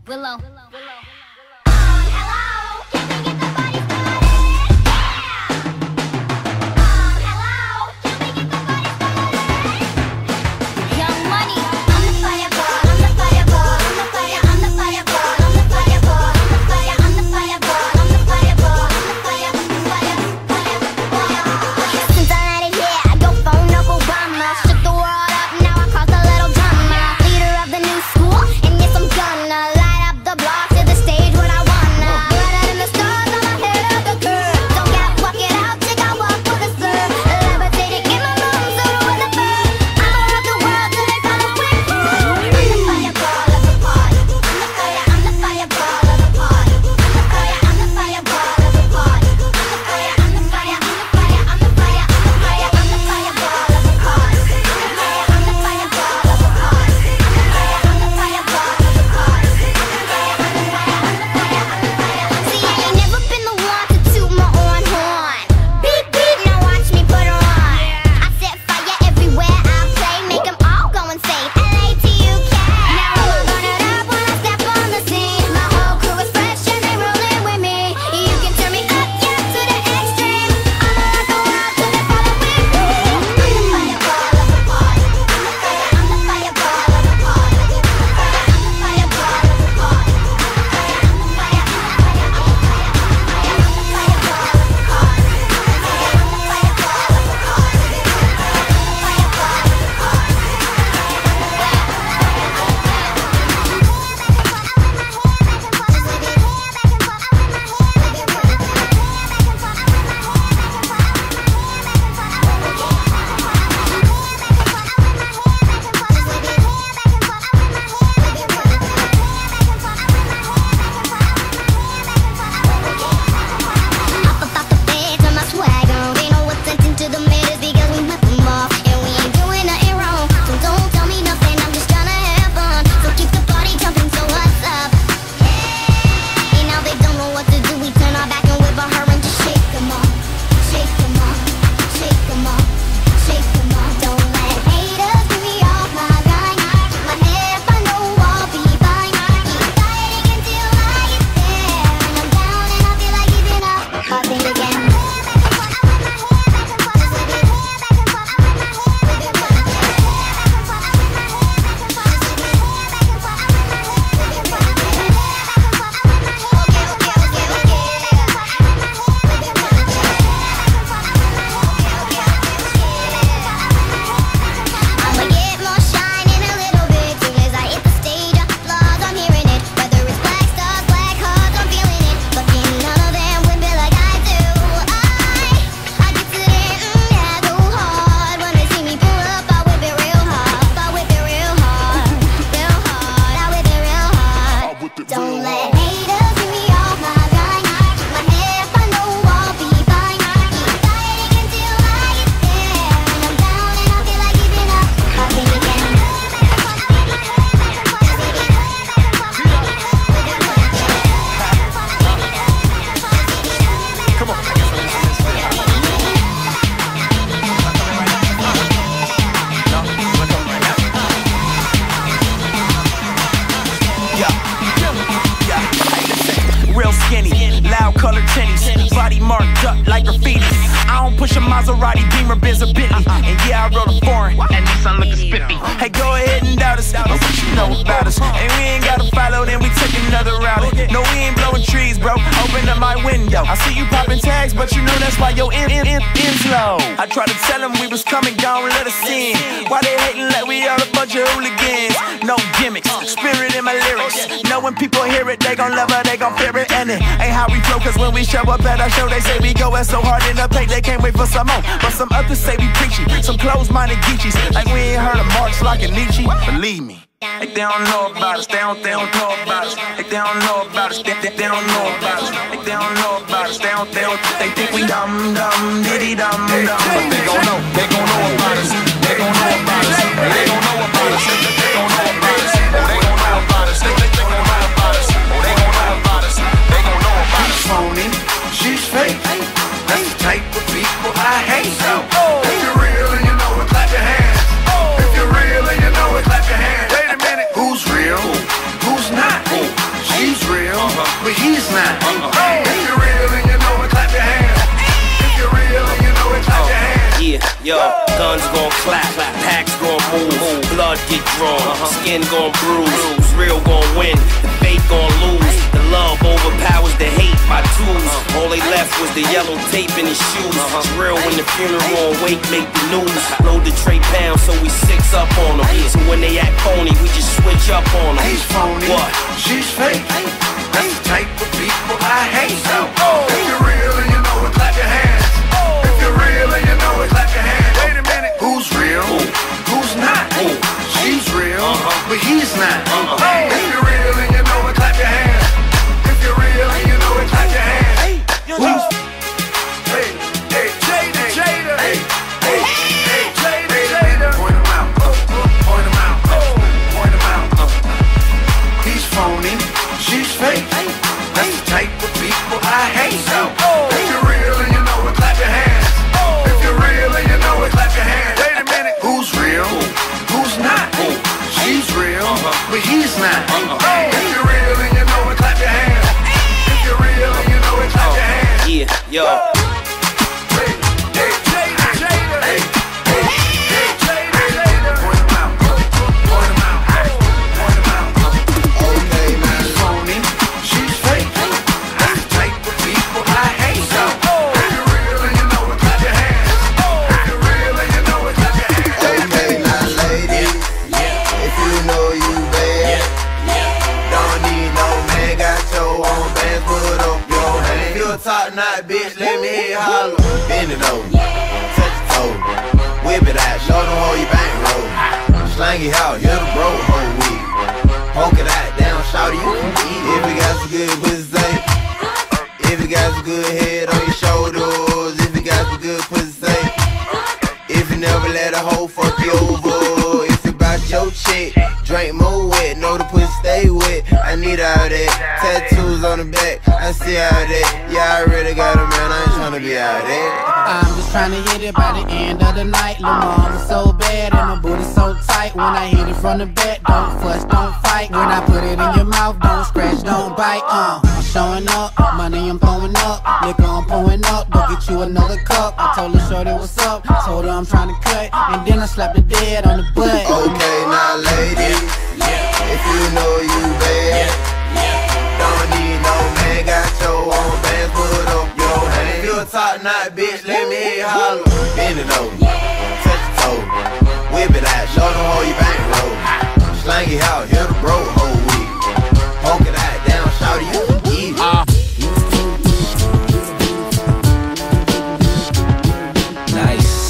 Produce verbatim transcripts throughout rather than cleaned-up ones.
Willow. Maserati, Beamer, Benz, or Bentley. And yeah, I rode a foreign, and Nissan looking spiffy. Hey, go ahead and doubt us, but what you know about us? And we ain't gotta follow, then we take another route. No, we ain't blowing trees, bro. Open up my window. I see you popping tags, but you know that's why your in, in, in, in's low. I tried to tell them we was coming, gone, let us in. Why they hating like we all a bunch of hooligans? No gimmicks, spirit in my lyrics. Know when people hear it, they gon' love it, they gon' fear it. And it ain't how we flow, cause when we show up at our show, they say we going so hard in the paint, they can't wait for some more. But some others say we preachy, some closed-minded geechies, like we ain't heard of Marx like a Nietzsche. Believe me, like they don't know about us, they don't, they don't know about us. Like they don't know about us, they, they, they don't know about us. Like they don't know about us, they don't, they don't, they think we dumb, dumb, diddy dumb, dumb. But they gon' know, they gon' know about us. They gon' know about us, they gon' know about us. They gon' know about us, they gon' know about us. They gon' know about us, they gon' know about us. They gon' know about us. She's phony, she's fake. That's the type of people I hate. So if you're real and you know it, clap your hands. If you're real and you know it, clap your hands. Wait a minute, who's real? Who's not? Guns gon' clap, packs gon' move, blood get drawn, skin gon' bruise, real gon' win, the fake gon' lose, the love overpowers the hate, my tools, all they left was the yellow tape in his shoes, it's real when the funeral on wake make the news, load the tray pound so we six up on them, so when they act phony we just switch up on them. He's phony, what? She's fake, that's the type of people I hate. So, if you're real and you know it, clap your hands. If you're real and you know it, clap your hands. Wait a minute, who's real? Ooh. Who's not? Ooh. She's real, uh-huh. but he's not. Uh-huh. Hey. If you're real and you know it, clap your hands. If you're real and you know it, clap your hands. Hey, who's? Hey, hey, Jada, Jada. Hey, hey, hey, Jada, Jada. Point him out, point him out, point him out. He's phony, she's fake. That's the type of people I hate. So, if you're real and you know it, clap your hands. If you're real and you know it, clap your hands. Wait a minute, who's real? Who's not? She's real, but he's not. If you're real and you know it, clap your hands. If you're real and you know it, clap your hands. Yeah, yo. Hey, hey, Jada, Jada. Hey, hey, hey, Jada, Jada. Point him out, point him out, point him out. Okay, man. She's phony, she's fake. That's the type of people I hate. So, if you're real and you know it, clap your hands. If you're real and you know it, clap your hands. Okay, now ladies, if you know you bad, don't need no man, got your own bands, put up your hand. If you a top knot bitch, let me hear you holler. Bend it over, touch your toe, whip it out, show them how you bankroll. Slang it out, hear the bro whole week. Poke it out, down, shout you can eat. If you got some good pussy, if you got some good head on your shoulders, if you got some good pussy, if you never let a hoe fuck you over, if you bout your chick, drink more wet, know the pussy stay wet. I need all that, tattoos on the back, I see all that. Yeah, I really got a man, I ain't tryna be out there. I'm just tryna hit it by the end of the night. Lil' mama so bad and my booty so tight. When I hit it from the back, don't fuss, don't fight. When I put it in your mouth, don't scratch, don't bite. Uh, I'm showing up, money I'm throwing up, liquor I'm pouring up. Go get you another cup. I told her shorty what's up, told her I'm tryna cut, and then I slapped the dead on the butt. Okay, now ladies, if you know you bad, don't need no man, got your own bands, put up your hand. If you a top knot bitch, let me hear you holler. Bend it over, touch your toe, whip it out, show them how you bankroll. Slang it out, hear the bro whole week. Poke it out, down, shout you can eat it. Uh. Nice.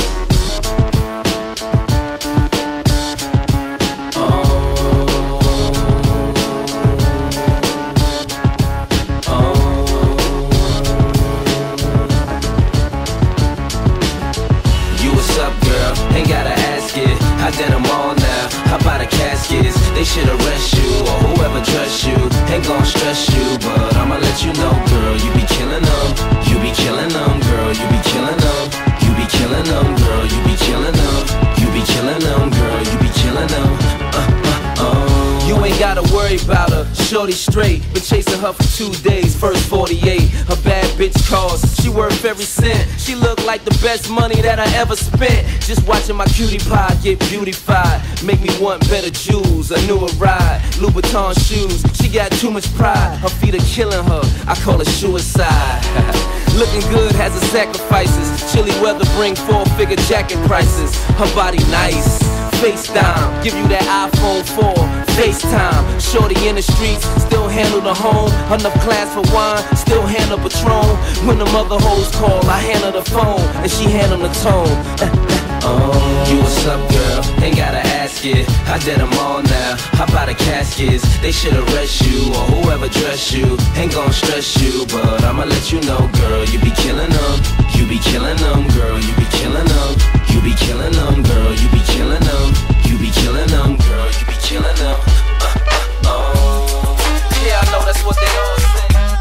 Ain't gotta ask it, I did them all now. How about the caskets? They should arrest you, or whoever trusts you. Ain't gon' stress you, but I'ma let you know, girl. You be killing them, you be killing them, girl. You be killing them, you be killing them, girl. You be killing them, you be killing them, girl. You be killing them. Uh, uh, uh. You ain't gotta worry about her, shorty straight. Been chasing her for two days, first forty-eight. Her bad bitch calls, she worth every cent. She look like the best money that I ever spent. Just watching my cutie pie get beautified make me want better jewels, a newer ride, Louboutin shoes. She got too much pride, her feet are killing her. I call it suicide. Looking good has its sacrifices. Chilly weather bring four-figure jacket prices. Her body nice, FaceTime, give you that iPhone four, FaceTime. Shorty in the streets, still handle the home. Enough class for wine, still handle Patron. When the mother hoes call, I handle the phone, and she handle the tone. Oh, you what's up, girl? Ain't gotta ask it. I did them all now. How about the caskets? They should arrest you, or whoever dress you. Ain't gon' stress you, but I'ma let you know, girl. You be killing them, you be killing them, girl. You be killing them, you be killing them, girl. You be killing them, you be killing them, girl. You be killing them. Uh, uh, oh, yeah, I know that's what they all say.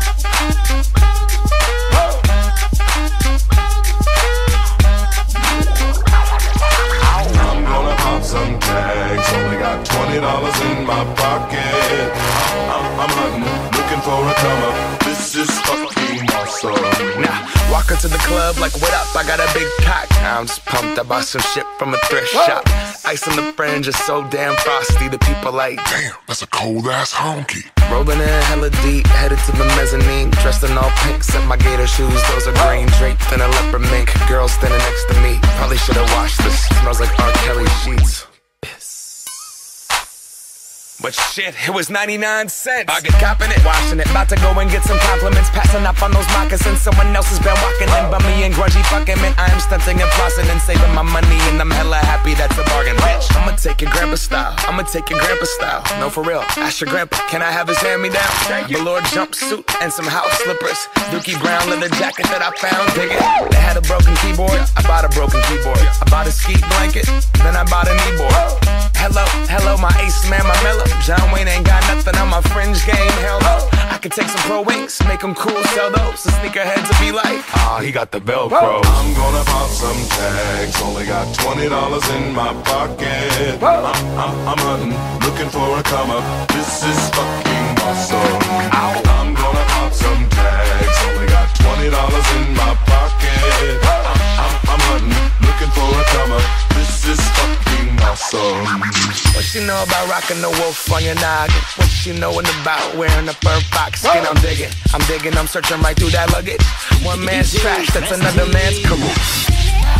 Some tags, only got twenty dollars in my pocket. I'm, I'm hunting, looking for a come up. This is fucking awesome. Now, walk her to the club like, what up, I got a big cock. I'm just pumped, I bought some shit from a thrift shop. Ice on the fringe is so damn frosty, the people like, damn, that's a cold ass honky. Rolling in hella deep, headed to the mezzanine. Dressed in all pink, except my gator shoes, those are green. Draped in a leopard mink, girl standing next to me. Probably should've washed this, smells like R. Kelly sheets. But shit, it was ninety-nine cents. I get copping it, washing it. About to go and get some compliments. Passing up on those moccasins. Someone else has been walking in bummy and grungy fucking man. I am stunting and flossing and saving my money, and I'm hella happy that's a bargain, bitch. I'ma take your grandpa style. I'ma take your grandpa style. No, for real. Ask your grandpa, can I have his hand-me-down? Velour jumpsuit and some house slippers. Dookie brown leather jacket that I found. Dig it. They had a broken keyboard. I bought a broken keyboard. I bought a ski blanket. Then I bought a kneeboard. Hello, hello, my ace man, my mellow. John Wayne ain't got nothing on my fringe game, hell no. I could take some pro wings, make them cool, sell those. The sneakerheads will be like, ah, he got the Velcro. I'm gonna pop some tags, only got twenty dollars in my pocket. I'm, I'm, I'm hunting, looking for a come up. This is fucking awesome. I'm gonna pop some tags, only got twenty dollars in my pocket. I'm, I'm, I'm hunting, looking for a come up. This is fucking awesome. What she know about rocking the wolf on your noggin? What she knowin' about wearing a fur fox skin? I'm digging, I'm digging, I'm searching right through that luggage. One man's trash, that's another man's career.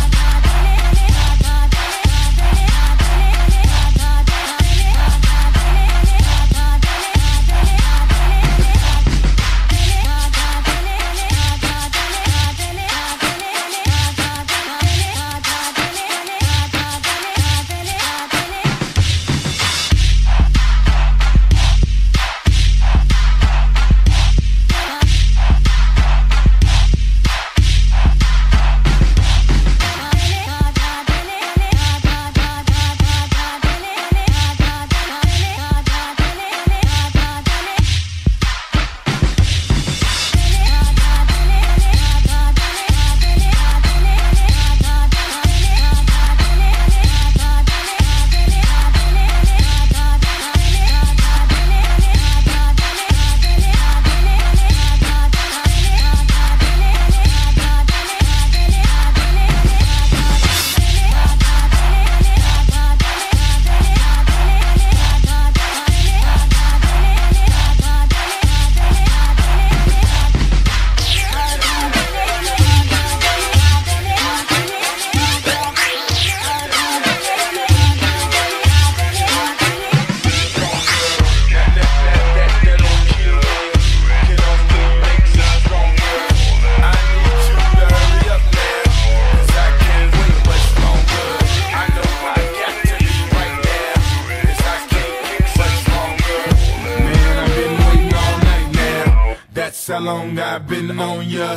How long I've been on ya?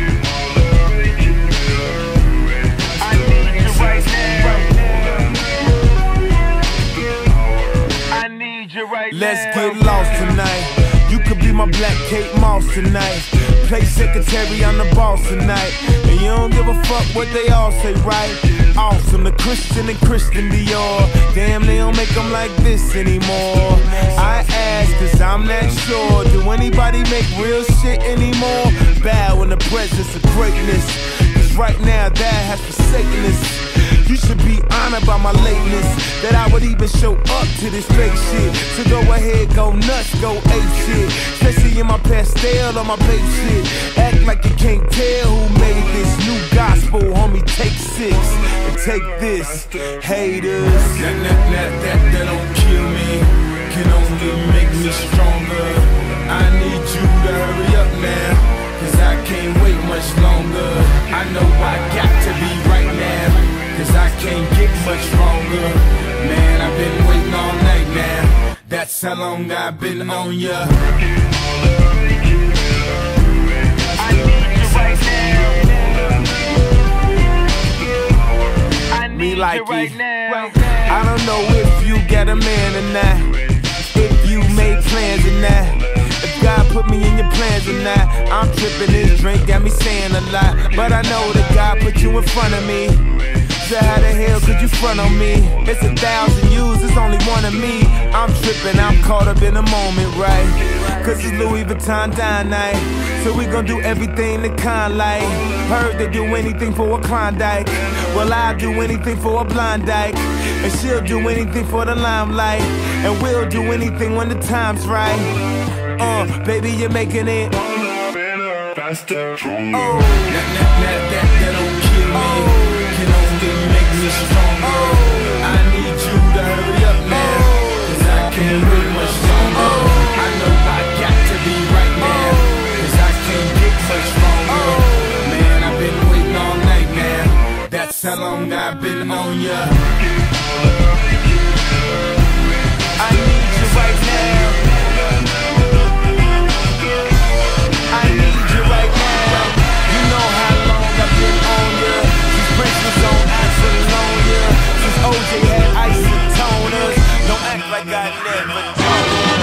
I need you right now. I need you right now. Let's get lost tonight. You could be my black Kate Moss tonight. Play secretary, I'm the boss tonight. And you don't give a fuck what they all say, right? Awesome, the Christian and Christian Dior. Damn, they don't make them like this anymore. I ask, cause I'm not sure. Do anybody make real shit anymore? Bow in the presence of greatness. Cause right now that has forsaken us. You should be honored by my lateness, that I would even show up to this fake shit. So go ahead, go nuts, go ape shit. Especially in my pastel or my babe shit. Act like you can't tell who made this new gospel, homie. Take six and take this, haters. That, that, that, that, that don't kill me, can only make me stronger. I need you to hurry up now, cause I can't wait much longer. I know I got to be right now, cause I can't get much longer. Man, I've been waiting all night now. That's how long I've been on ya. I need you right now. I need like you right now. I don't know if you got a man or not, if you made plans or not, if God put me in your plans or not. I'm tripping, this drink got me saying a lot, but I know that God put you in front of me. So how the hell could you front on me? It's a thousand yous, it's only one of me. I'm tripping, I'm caught up in the moment, right? Cause it's Louis Vuitton dine night, so we gon' do everything the kind like. Heard they do anything for a Klondike. Well, I'll do anything for a blind dyke, and she'll do anything for the limelight, and we'll do anything when the time's right. Uh, baby, you're making it faster, stronger. Oh, that, that, that, that, that don't kill me, oh, can only make me stronger. Oh, I need you to hurry up now, cause I can't wait much longer. Oh, I know I got to be right now, cause I can't get much stronger. Oh, man, I've been waiting all night now, that's how long I've been on ya. I need you right now, I need you right now. You know how long I've been on ya, since Prince was on Apollonia, since O J had isotoners. Don't act like I never told.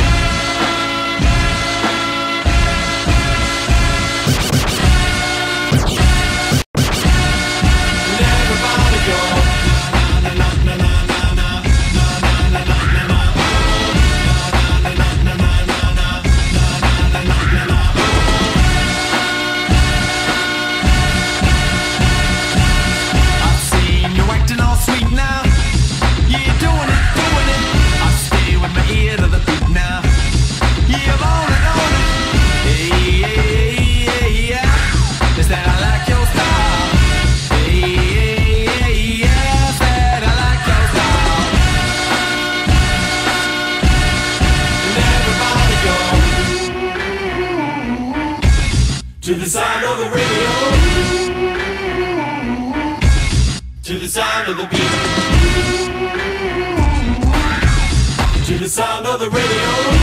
Everybody go. To the sound of the radio, to the sound of the beat, to the sound of the radio.